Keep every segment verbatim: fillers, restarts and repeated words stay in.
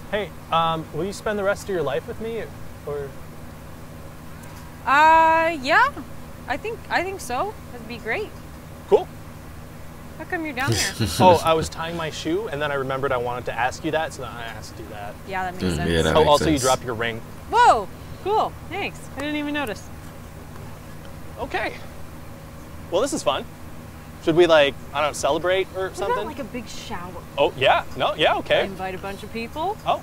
Hey, um, will you spend the rest of your life with me, or? Uh, yeah. I think I think so. That'd be great. Cool. How come you're down there? Oh, I was tying my shoe, and then I remembered I wanted to ask you that, so then I asked you that. Yeah, that makes Mm, sense. yeah, that Oh, makes also sense. you drop your ring. Whoa, cool. Thanks. I didn't even notice. Okay. Well, this is fun. Should we like I don't know celebrate or What something? about like a big shower? Oh yeah. No. Yeah. Okay. Invite a bunch of people. Oh.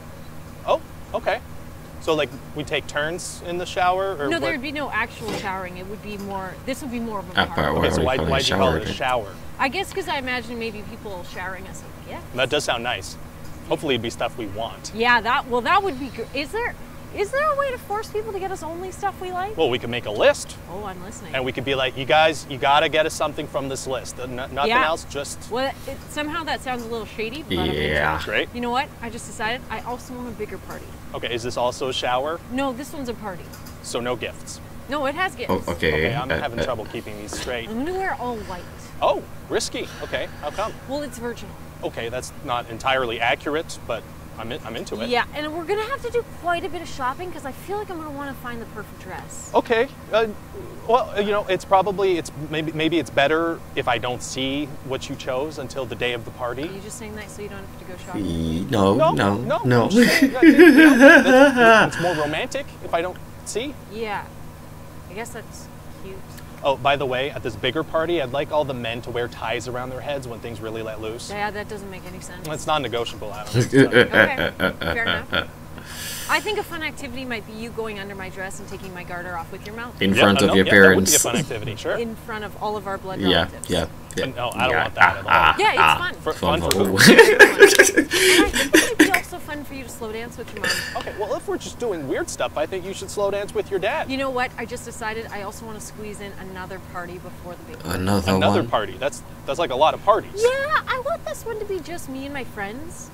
Oh. Okay. So like we take turns in the shower, or No, what? there would be no actual showering. It would be more. This would be more of a Ah, party. part Okay, so we why call it why'd you call shower, it a okay. shower? I guess because I imagine maybe people showering us with gifts. That does sound nice. Hopefully, it'd be stuff we want. Yeah, that. Well, that would be. Gr- Is there? Is there a way to force people to get us only stuff we like? Well, we could make a list, Oh, I'm listening. and we could be like, "You guys, you gotta get us something from this list. N- nothing Yeah. else. Just Well, it, somehow that sounds a little shady. But I'm into Yeah. it. great." You know what? I just decided I also want a bigger party. Okay. Is this also a shower? No, this one's a party. So no gifts. No, it has gifts. Oh, okay. Okay. I'm Uh, having uh, trouble keeping these straight. I'm gonna wear all white. Oh, risky. Okay. How come? Well, it's virginal. Okay, that's not entirely accurate, but I'm in, I'm into it. Yeah, and we're gonna have to do quite a bit of shopping because I feel like I'm gonna want to find the perfect dress. Okay. Uh, well, you know, it's probably it's maybe maybe it's better if I don't see what you chose until the day of the Are party. you just saying that so you don't have to go shopping? e- No, No, no, no, no. I'm just saying that, you know, that's- it's more romantic if I don't see. Yeah. I guess that's cute. Oh, by the way, at this bigger party, I'd like all the men to wear ties around their heads when things really let loose. Yeah, that doesn't make any sense. It's non-negotiable, Adam. Okay, fair enough. I think a fun activity might be you going under my dress and taking my garter off with your mouth In Yeah, front uh, of no, your yeah, that would be a parents. fun activity, sure. in front of all of our blood Yeah, relatives. yeah, yeah. No, I don't yeah. want that at all. Yeah, it's fun. For, Fun fun for for who? And I think it would be also fun for you to slow dance with your mom. Okay, well, if we're just doing weird stuff, I think you should slow dance with your dad. You know what? I just decided I also want to squeeze in another party before the big one. Another, Another one. party. That's that's like a lot of parties. Yeah, I want this one to be just me and my friends,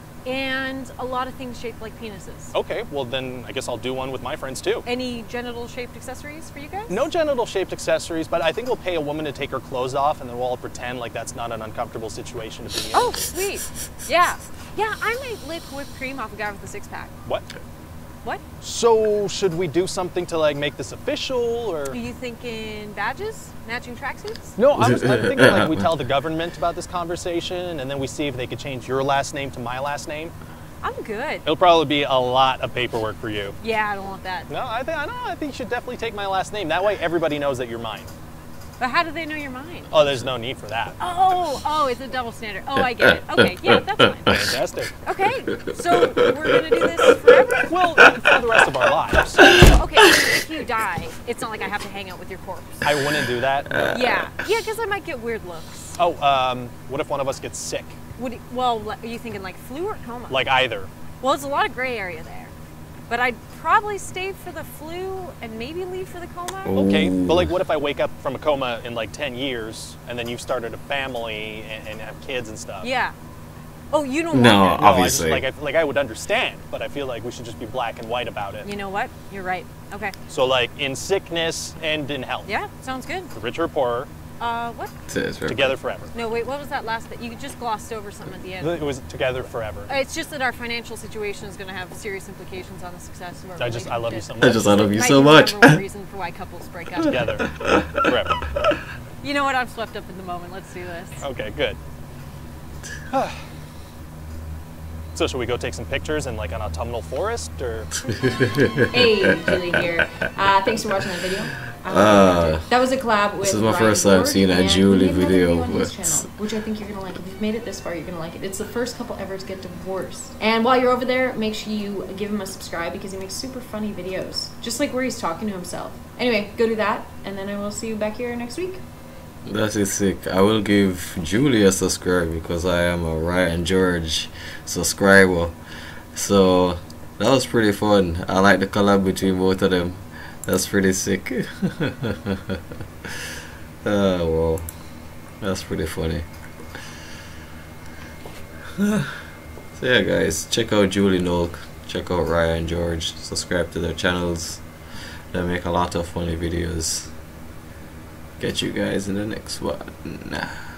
and a lot of things shaped like penises. Okay, well then I guess I'll do one with my friends too. Any genital-shaped accessories for you guys? No genital-shaped accessories, but I think we'll pay a woman to take her clothes off, and then we'll all pretend like that's not an uncomfortable situation to be in. Oh, sweet. Yeah. Yeah, I might lick whipped cream off a guy with a six-pack. What? What? So should we do something to like make this official, or? Are you thinking badges? Matching tracksuits? No, I was, I'm thinking like we tell the government about this conversation, and then we see if they could change your last name to my last name. I'm good. It'll probably be a lot of paperwork for you. Yeah, I don't want that. No, I think I know. I think you should definitely take my last name. That way, everybody knows that you're mine. But how do they know you're mine? Oh, there's no need for that. Oh, oh, it's a double standard. Oh, I get it. Okay, yeah, that's fine. Fantastic. Okay, so we're gonna do this forever? Well, for the rest of our lives. Okay, if you die, it's not like I have to hang out with your corpse. I wouldn't do that. but- Yeah, yeah, because I might get weird looks. Oh, um, what if one of us gets sick? Would it, well, are you thinking like flu or coma? Like either. Well, there's a lot of gray area there, but I'd probably stay for the flu and maybe leave for the coma. Okay, Ooh. but like, what if I wake up from a coma in like ten years, and then you've started a family and, and have kids and stuff? Yeah. Oh, you don't No, want that. No, I obviously. just, like, I, like I would understand, but I feel like we should just be black and white about it. You know what? You're right. Okay. So like in sickness and in health, Yeah, sounds good. the rich or poorer, Uh, what? Says very- together forever. No, wait, what was that last bit? You just glossed over something at the end. It was together forever. Uh, It's just that our financial situation is going to have serious implications on the success of our I just- I love you relationship. so much. I just I love you Might so be the much. number one reason for why couples break up. Together forever. You know what? I'm swept up in the moment. Let's do this. Okay, good. So should we go take some pictures in like an autumnal forest, or? Hey, Julie here. Uh, thanks for watching that video. Um, Uh, that was a collab with this is my Ryan first time Ward, seeing a and Julie he made another video on his with- channel, which I think you're gonna like. If you've made it this far, you're gonna like it. It's the first couple ever to get divorced. And while you're over there, make sure you give him a subscribe because he makes super funny videos, just like where he's talking to himself. Anyway, go do that, and then I will see you back here next week. That is sick. I will give Julie a subscribe because I am a Ryan George subscriber. So that was pretty fun. I like the collab between both of them. That's pretty sick. Oh well, that's pretty funny. So yeah, guys, check out Julie Nolk, check out Ryan George, subscribe to their channels. They make a lot of funny videos. Catch you guys in the next one.